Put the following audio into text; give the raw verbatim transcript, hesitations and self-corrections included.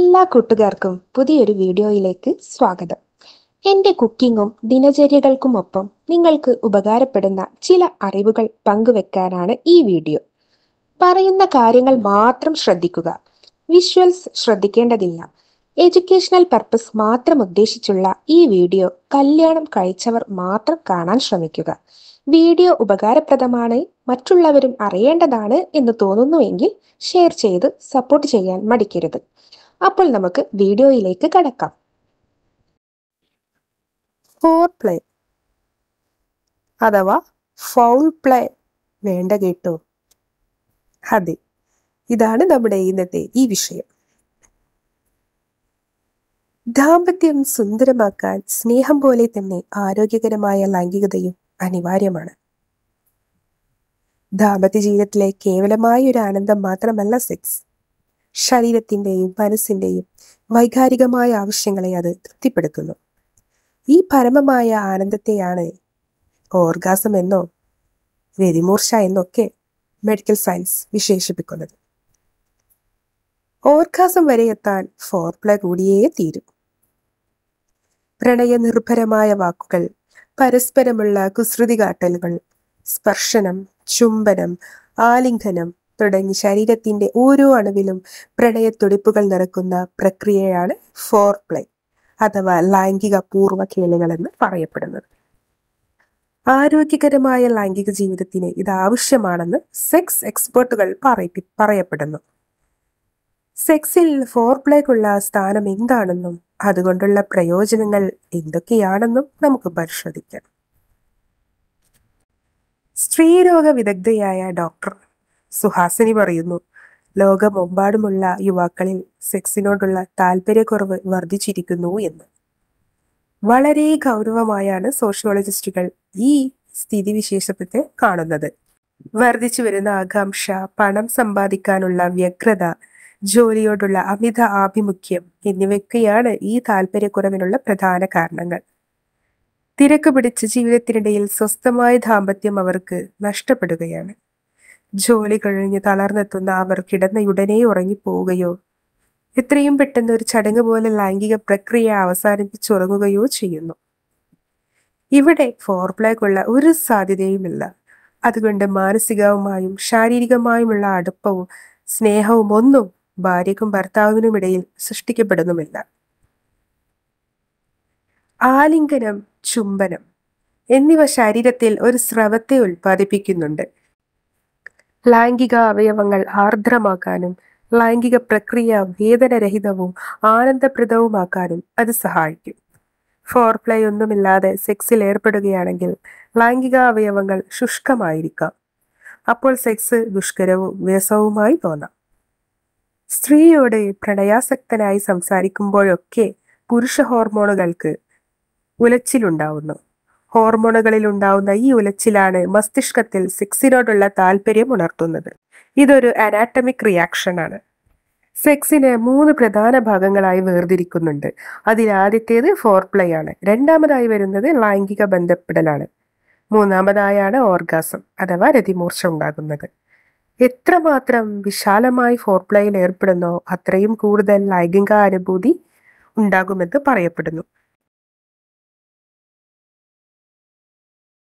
എല്ലാ കൂട്ടുകാർക്കും പുതിയൊരു വീഡിയോയിലേക്ക് സ്വാഗതം. എൻ്റെ കുക്കിങ്ങും ദിനചര്യകൾക്കുമൊപ്പം നിങ്ങൾക്ക് ഉപകാരപ്പെടുന്ന ചില അറിവുകൾ പങ്കുവെക്കാനാണ് ഈ വീഡിയോ. പറയുന്ന കാര്യങ്ങൾ മാത്രം ശ്രദ്ധിക്കുക. വിഷ്വൽസ് ശ്രദ്ധിക്കേണ്ടതില്ല. എഡ്യൂക്കേഷണൽ പർപ്പസ് മാത്രം ഉദ്ദേശിച്ചുള്ള ഈ വീഡിയോ കല്യാണം കഴിച്ചവർ മാത്രം കാണാൻ ശ്രമിക്കുക. വീഡിയോ ഉപകാരപ്രദമാണ്, മറ്റുള്ളവരും അറിയേണ്ടതാണ് എന്ന് തോന്നുന്നുവെങ്കിൽ ഷെയർ ചെയ്ത് സപ്പോർട്ട് ചെയ്യാൻ മടിക്കരുത്. അപ്പോൾ നമുക്ക് വീഡിയോയിലേക്ക് കടക്കാം. ഫോർ പ്ലേ അഥവാ ഫൗൾ പ്ലേ വേണ്ട കേട്ടോ. അതെ, ഇതാണ് നമ്മുടെ ഇന്നത്തെ ഈ വിഷയം. ദാമ്പത്യം സുന്ദരമാക്കാൻ സ്നേഹം പോലെ തന്നെ ആരോഗ്യകരമായ ലൈംഗികതയും അനിവാര്യമാണ്. ദാമ്പത്യ ജീവിതത്തിലെ കേവലമായ ഒരു ആനന്ദം മാത്രമല്ല സെക്സ്. ശരീരത്തിൻ്റെയും മനസ്സിൻ്റെയും വൈകാരികമായ ആവശ്യങ്ങളെ അത് തൃപ്തിപ്പെടുത്തുന്നു. ഈ പരമമായ ആനന്ദത്തെയാണ് ഓർഗാസം എന്നോ രതിമൂർച്ച എന്നൊക്കെ മെഡിക്കൽ സയൻസ് വിശേഷിപ്പിക്കുന്നത്. ഓർഗാസം വരെ എത്താൻ ഫോർപ്ലേ കൂടിയേ തീരും. പ്രണയനിർഭരമായ വാക്കുകൾ, പരസ്പരമുള്ള കുസൃതി കാട്ടലുകൾ, സ്പർശനം, ചുംബനം, ആലിംഗനം തുടങ്ങി ശരീരത്തിന്റെ ഓരോ അണുവിലും പ്രണയത്തുടിപ്പുകൾ നിറക്കുന്ന പ്രക്രിയയാണ് ഫോർപ്ലേ അഥവാ ലൈംഗിക പൂർവ്വ കേളികൾ എന്ന് പറയപ്പെടുന്നത്. ആരോഗ്യകരമായ ലൈംഗിക ജീവിതത്തിന് ഇത് ആവശ്യമാണെന്ന് സെക്സ് എക്സ്പേർട്ടുകൾ പറയി പറയപ്പെടുന്നു. സെക്സിൽ ഫോർപ്ലേക്കുള്ള സ്ഥാനം എന്താണെന്നും അതുകൊണ്ടുള്ള പ്രയോജനങ്ങൾ എന്തൊക്കെയാണെന്നും നമുക്ക് പരിശോധിക്കാം. സ്ത്രീരോഗ വിദഗ്ധയായ ഡോക്ടർ സുഹാസിനി പറയുന്നു, ലോകമെമ്പാടുമുള്ള യുവാക്കളിൽ സെക്സിനോടുള്ള താല്പര്യക്കുറവ് വർദ്ധിച്ചിരിക്കുന്നു എന്ന്. വളരെ ഗൗരവമായാണ് സോഷ്യോളജിസ്റ്റുകൾ ഈ സ്ഥിതിവിശേഷത്തെ കാണുന്നത്. വർദ്ധിച്ചു വരുന്ന ആകാംക്ഷ, പണം സമ്പാദിക്കാനുള്ള വ്യഗ്രത, ജോലിയോടുള്ള അമിത ആഭിമുഖ്യം എന്നിവയൊക്കെയാണ് ഈ താല്പര്യക്കുറവിനുള്ള പ്രധാന കാരണങ്ങൾ. തിരക്ക് പിടിച്ച ജീവിതത്തിനിടയിൽ സ്വസ്ഥമായ ദാമ്പത്യം അവർക്ക് നഷ്ടപ്പെടുകയാണ്. ജോലി കഴിഞ്ഞ് തളർന്നെത്തുന്ന അവർ കിടന്നയുടനെ ഉറങ്ങിപ്പോവുകയോ എത്രയും പെട്ടെന്ന് ഒരു ചടങ്ങ് പോലെ ലൈംഗിക പ്രക്രിയ അവസാനിപ്പിച്ചുറങ്ങുകയോ ചെയ്യുന്നു. ഇവിടെ ഫോർപ്ലേക്കുള്ള ഒരു സാധ്യതയുമില്ല. അതുകൊണ്ട് മാനസികവുമായും ശാരീരികമായുമുള്ള അടുപ്പവും സ്നേഹവും ഒന്നും ഭാര്യയ്ക്കും ഭർത്താവിനുമിടയിൽ സൃഷ്ടിക്കപ്പെടുന്നുമില്ല. ആലിംഗനം, ചുംബനം എന്നിവ ശരീരത്തിൽ ഒരു സ്രവത്തെ ഉൽപ്പാദിപ്പിക്കുന്നുണ്ട്. ലൈംഗിക അവയവങ്ങൾ ആർദ്രമാക്കാനും ലൈംഗിക പ്രക്രിയ വേദനരഹിതവും ആനന്ദപ്രദവുമാക്കാനും അത് സഹായിക്കും. ഫോർപ്ലേ ഒന്നുമില്ലാതെ സെക്സിൽ ഏർപ്പെടുകയാണെങ്കിൽ ലൈംഗിക അവയവങ്ങൾ ശുഷ്കമായിരിക്കാം. അപ്പോൾ സെക്സ് ദുഷ്കരവും വിരസവുമായി തോന്നാം. സ്ത്രീയോട് പ്രണയാസക്തനായി സംസാരിക്കുമ്പോഴൊക്കെ പുരുഷ ഹോർമോണുകൾക്ക് ഉലച്ചിലുണ്ടാവുന്നു. ഹോർമോണുകളിൽ ഉണ്ടാവുന്ന ഈ ഉലച്ചിലാണ് മസ്തിഷ്കത്തിൽ സെക്സിനോടുള്ള താല്പര്യം ഉണർത്തുന്നത്. ഇതൊരു അനാറ്റമിക് റിയാക്ഷൻ ആണ്. സെക്സിനെ മൂന്ന് പ്രധാന ഭാഗങ്ങളായി വേർതിരിക്കുന്നുണ്ട്. അതിൽ ആദ്യത്തേത് ഫോർപ്ലേ ആണ്. രണ്ടാമതായി വരുന്നത് ലൈംഗിക ബന്ധപ്പെടലാണ്. മൂന്നാമതായാണ് ഓർഗാസം അഥവാ രതിമൂർച്ച ഉണ്ടാകുന്നത്. എത്രമാത്രം വിശാലമായി ഫോർപ്ലേയിൽ ഏർപ്പെടുന്നോ അത്രയും കൂടുതൽ ലൈംഗിക അനുഭൂതി ഉണ്ടാകുമെന്ന് പറയപ്പെടുന്നു.